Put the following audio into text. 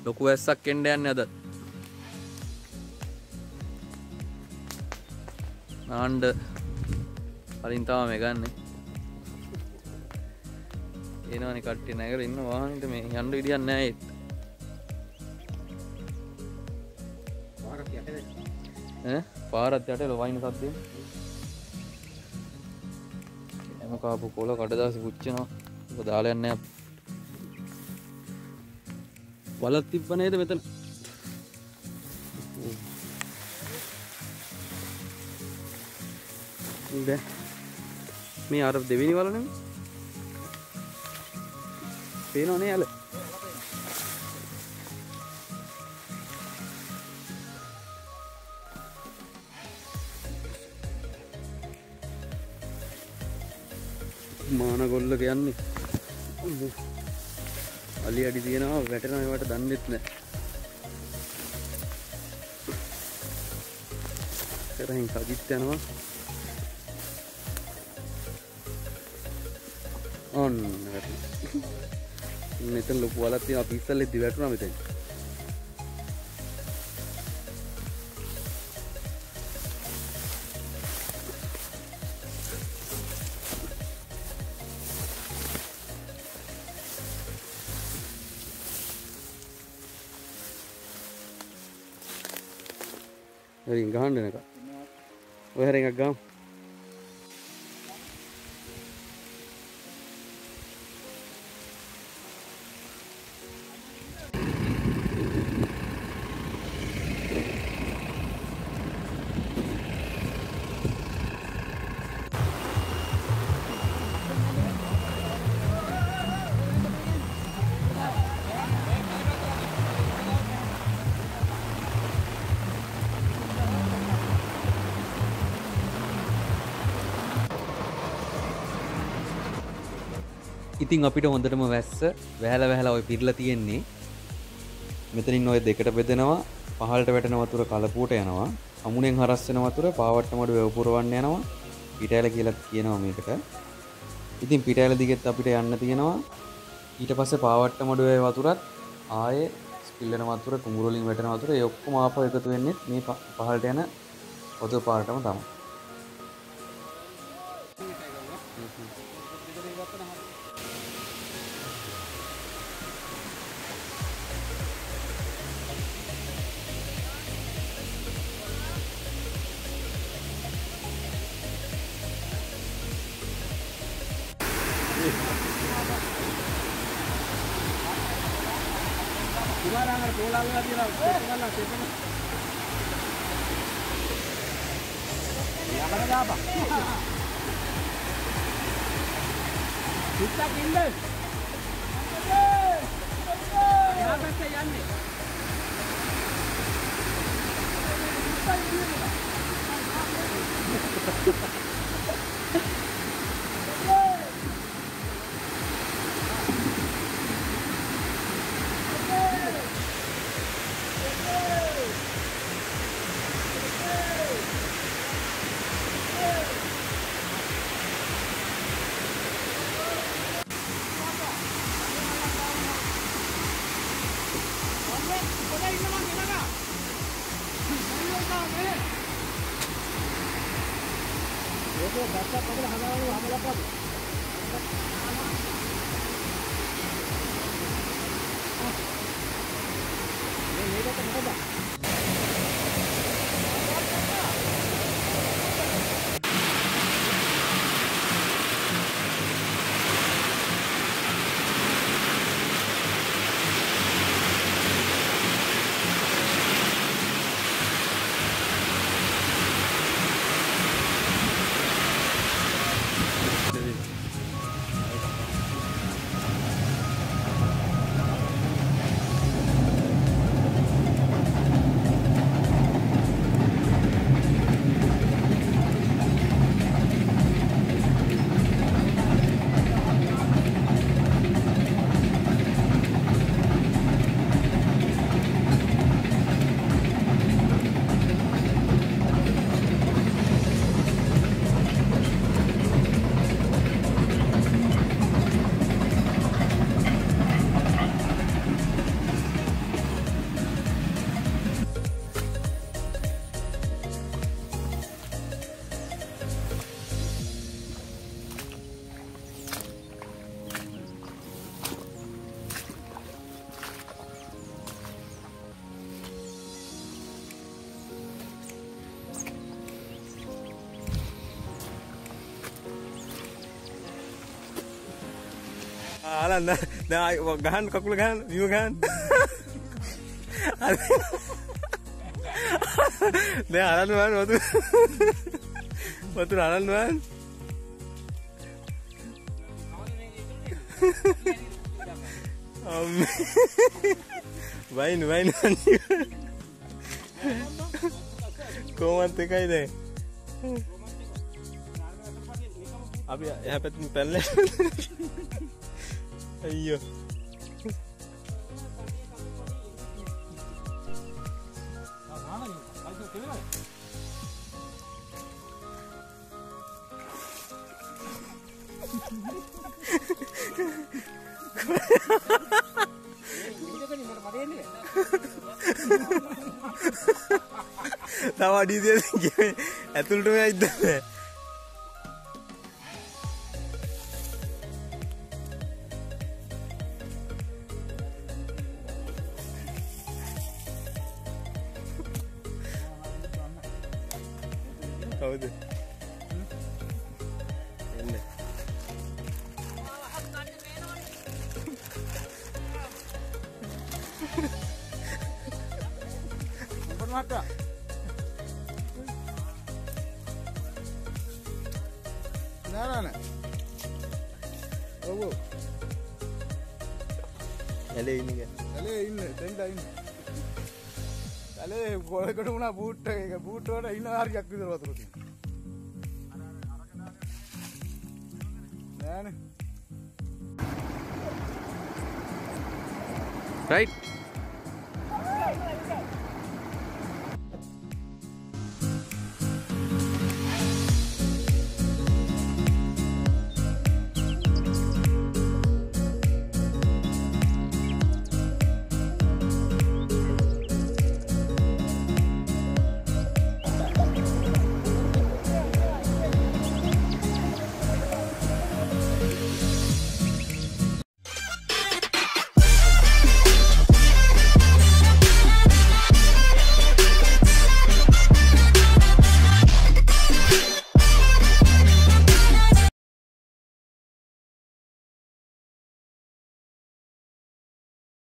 ලොකු වැස්සක් එන්න යන්නේ අද. නාණ්ඩ කලින් තමයි ගන්නෙ. එනවනේ කට්ටිය නැගලා ඉන්න වාහනෙට මේ යන්න විදියක් නැහැ ඒත්. පාරත් යටේ වයින් සද්දෙන්. එම කාපු කොළ කඩදාසි පුච්චනවා. ඒක දාලා යන්නේ නැහැ. වලක් තිබ්බ නේද මෙතන? දැන් මේ අර දෙවෙනි වල නෙමෙයි. පේනවනේ යාල. මානගොල්ල කියන්නේ. අලි අඩි තියනවා වැටෙනවා ඒවට දන්නෙත් නැහැ. කරහින් සජිත් යනවා. ඔන්න මෙතන ලොකු වලක් තියෙනවා අපි ඉස්සල්ලෙත් වැටුණා මෙතන. හරි ගහන්න නේද? ඔය හැරෙන් එකක් ගමු. ඉතින් අපිට හොඳටම වැස්ස වැහැලා ඔය පිරලා තියෙන්නේ. මෙතනින් ඔය දෙකට බෙදෙනවා. පහළට වැටෙන වතුර කලපුවට යනවා. අමුණෙන් හරස් වෙන වතුර පාවට්ට මඩු වැව පුරවන්න යනවා. පිටෑල කියලා කියනවා මේකට. ඉතින් පිටෑල දිගෙත් අපිට යන්න තියෙනවා. ඊට පස්සේ පාවට්ට මඩු වැව වතුරත් ආයේ ස්පිල් වෙන වතුර කුඹුර වලින් වැටෙන වතුර ඒ ඔක්කොම ආපහු එකතු වෙන්නේ මේ පහළට යන වතුර පාරටම තමයි. Kumarangan pulang lagi lah, pulang lah, ya mana apa? Kita kindel. Ya betul ya ni. ආලන්න දැන් ගහන්න කකුල ගහන්න විම ගහන්න දැන් අරන් වань වතුර අරන් වань වයින් කොහොමද එකයි දැන් අපි එහා පැත්තෙන් පැනලා අයියෝ තව අඩිය ඇතුළටම යයිද කවුද එන්න මහත්තයා නෑ ඔව් ඇලේ ඉන්නේ ඇලේ ඉන්න දෙන්නා ඉන්න ඇලේ කොලකට වුණා බූට් එක බූට් වල ඉන්න හරියක් විතර වතුර තියෙනවා නෑනේ right